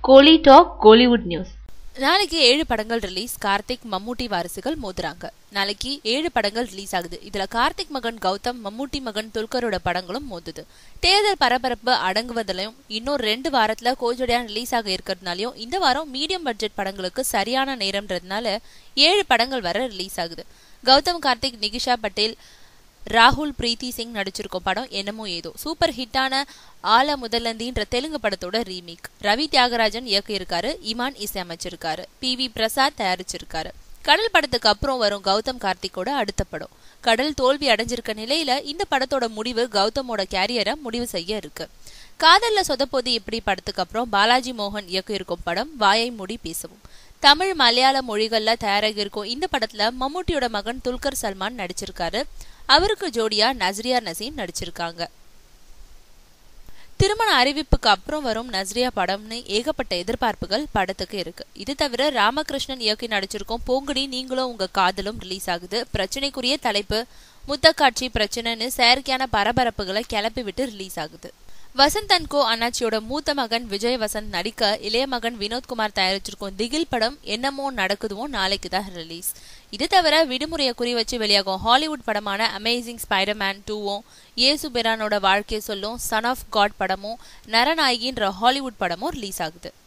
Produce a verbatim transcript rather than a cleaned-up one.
கோலி talk Kollywood news. நாளைக்கு ஏழு படங்கள் ரிலீஸ். கார்த்திக் மம்மூட்டி வாரிசுகள் மோதுறாங்க. நாளைக்கு ஏழு படங்கள் ரிலீஸ் ஆகுது. இதுல கார்த்திக் மகன் கௌதம், மம்மூட்டி மகன் துல்கரோட படங்களும் மோதுது. தேர்தல் பரபரப்பு அடங்குவதிலையும் இன்னொரு ரெண்டு வாரத்துல கோஜோடியா ரிலீஸ் ஆக இருக்கிறதுனாலயும் இந்த வாரம் மீடியம் பட்ஜெட் படங்களுக்கு சரியான நேரம்ன்றதுனால ஏழு படங்கள் வர ரிலீஸ் ஆகுது. கௌதம், கார்த்திக், நிகிஷா பட்டேல், ராகுல், பிரீத்தி சிங் நடிச்சிருக்கும் படம் என்னமோ ஏதோ சூப்பர் ஹிட்டான ஆல முதலந்தின்ற தெலுங்கு படத்தோட ரீமேக். ரவி தியாகராஜன் இயக்கியிருக்காரு. இமான் இசையமைச்சிருக்காரு. பி வி பிரசாத் தயாரிச்சிருக்காரு. கடல் படத்துக்கு அப்புறம் வரும் கௌதம் கார்த்திக்கோட அடுத்த படம். கடல் தோல்வி அடைஞ்சிருக்க நிலையில இந்த படத்தோட முடிவு கௌதமோட கேரியரை முடிவு செய்ய இருக்கு. காதல்ல சொதப்போது இப்படி படத்துக்கு அப்புறம் பாலாஜி மோகன் இயக்கியிருக்கும் படம் வாயை மூடி பேசவும். தமிழ், மலையாள மொழிகள்ல தயாராகி இருக்கும் இந்த படத்துல மம்மூட்டியோட மகன் துல்கர் சல்மான் நடிச்சிருக்காரு. அவருக்கு ஜோடியா நஸ்ரியா நசீம் நடிச்சிருக்காங்க. திருமண அறிவிப்புக்கு அப்புறம் வரும் நஸ்ரியா படம்னு ஏகப்பட்ட எதிர்பார்ப்புகள் படத்துக்கு இருக்கு. இது தவிர ராமகிருஷ்ணன் இயக்கி நடிச்சிருக்கும் போங்கடி நீங்களும் உங்க காதலும் ரிலீஸ் ஆகுது. பிரச்சனைக்குரிய தலைப்பு முத்தக்காட்சி பிரச்சனைன்னு செயற்கையான பரபரப்புகளை கிளப்பி விட்டு ரிலீஸ் ஆகுது. வசந்த் அண்ட் கோ அண்ணாச்சியோட மூத்த மகன் விஜய் வசந்த் நடிக்க இளைய மகன் வினோத்குமார் தயாரிச்சிருக்கும் திகில் படம் என்னமோ நடக்குதுவோ நாளைக்கு தான் ரிலீஸ். இது தவிர விடுமுறையை குறி வச்சு வெளியாகும் ஹாலிவுட் படமான அமேசிங் ஸ்பைடர்மேன் டூவும், இயேசு பிரானோட வாழ்க்கையை சொல்லும் சன் ஆஃப் காட் படமும், நரநாயகின்ற ஹாலிவுட் படமும் ரிலீஸ் ஆகுது.